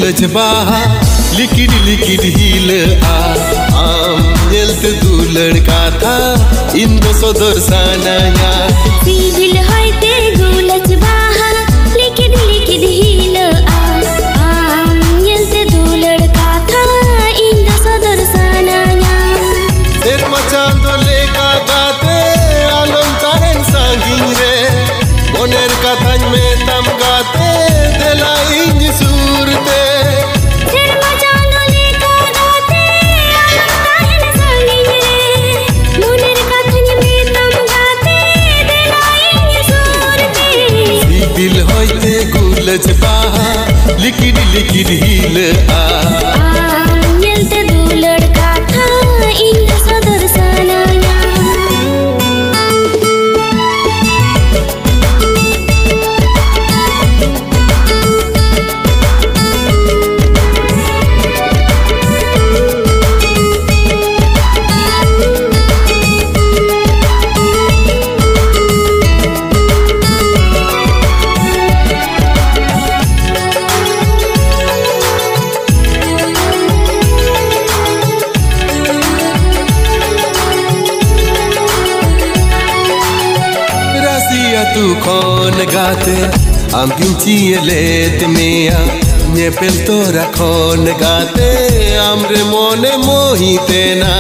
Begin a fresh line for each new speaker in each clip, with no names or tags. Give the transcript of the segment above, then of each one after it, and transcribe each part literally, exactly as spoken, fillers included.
गुलज बाहा लिकिड लिकिड हिल आ आम नेलते दुलड़ काथा इंदो सदर सानाया
सिबिल होइते गुलज बाहा लिकिड लिकिड हिल आ आम नेलते दुलड़ काथा इंदो सदर सानाया
तेर मचान तो लेका गाते आलम ताहेन सांगिन रे मोनेर कथान में तम गाते देला इंज सूरते
तेर मचान तो लेका गाते आलम ताहेन सांगिन रे मोनेर कथान में तम गाते देला इंज सूरते
सिबिल होइते गुलज बाहा लिकिड लिकिड हिल आ
आम नेलते दुलड़ काथा इंदो सदर सानाया
तू कौन गाते आम गिंची लेत मिया नेपेल तोरा कौन गाते आमरे मोने मोहिते ना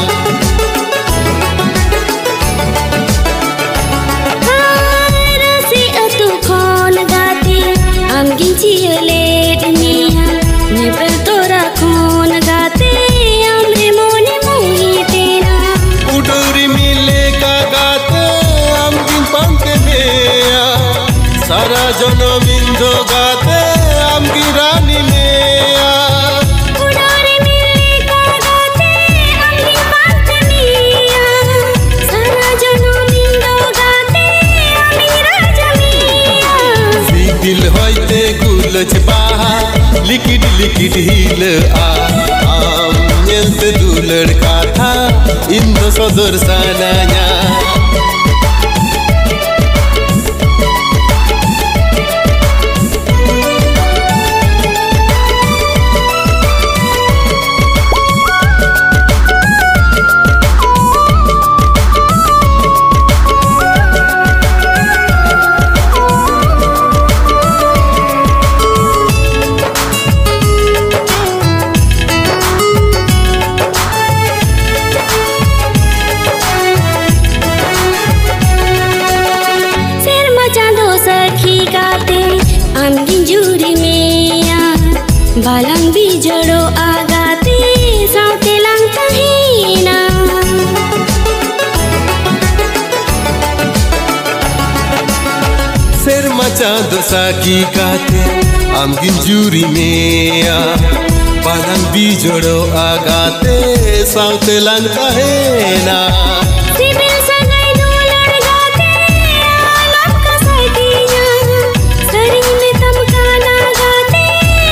रसिया तू कौन गाते आम गिंची लेत मिया नेपेल तोरा कौन गाते आमरे मोने मोहिते ना
उडोरी मिले का गाते आम गिन पंके मेया सारा जनम इंदो गाते आम की रानी मेया
उडोरी मिले का गाते आम गिन पंके मेया सारा जनम इंदो गाते आम की राजा मेया
सिबिल होइते गुलज बाहा लिकिड लिकिड हिल आ आम नेलते दुलड़ काथा इंदो सदर सानाया
बालंग बिजड़ो आगाते साउते लांग कहीना
सेर मचा दोसा की गाते आम गिंजूरी मेया बालंग बिजड़ो आगाते साउते लांग कहीना
सिबिल सगाई दुलड़ गाते आलम का साइतिया सरी में तम गाना गाते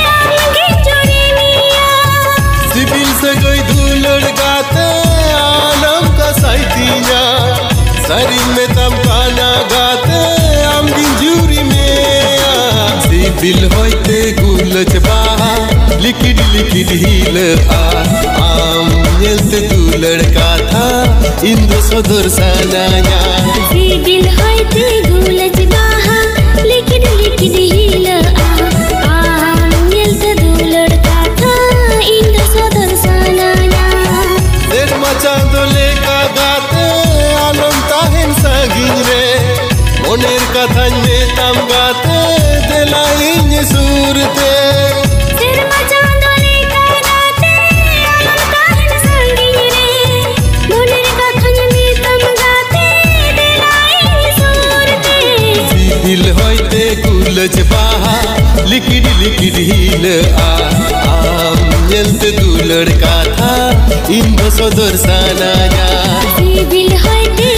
सिबिल से गई दुलड़ गाते आलम का साइतिया सरी में तम गाना गाते आम गिंजूरी मेया सिबिल होइते गुलज बाहा लिकिड लिकिड हिल आ आम नेलते दुलड़ काथा इंदो सदर सानाया
सिबिल होइते गुलज बाहा लिकिड लिकिड हिल आ आम नेलते दुलड़ काथा इंदो सदर सानाया
देर मचान तो लेका गाते आलम ताहेन सांगिन रे मोनेर कथान में तम गाते देला इंज सूरते
देर मचान तो लेका गाते आलम ताहेन सांगिन रे मोनेर कथान में तम गाते देला इंज सूरते
सिबिल होइते गुलज बाहा लिकिड लिकिड हिल आ आम नेलते दुलड़ काथा इंदो सदर सानाया
सिबिल होइते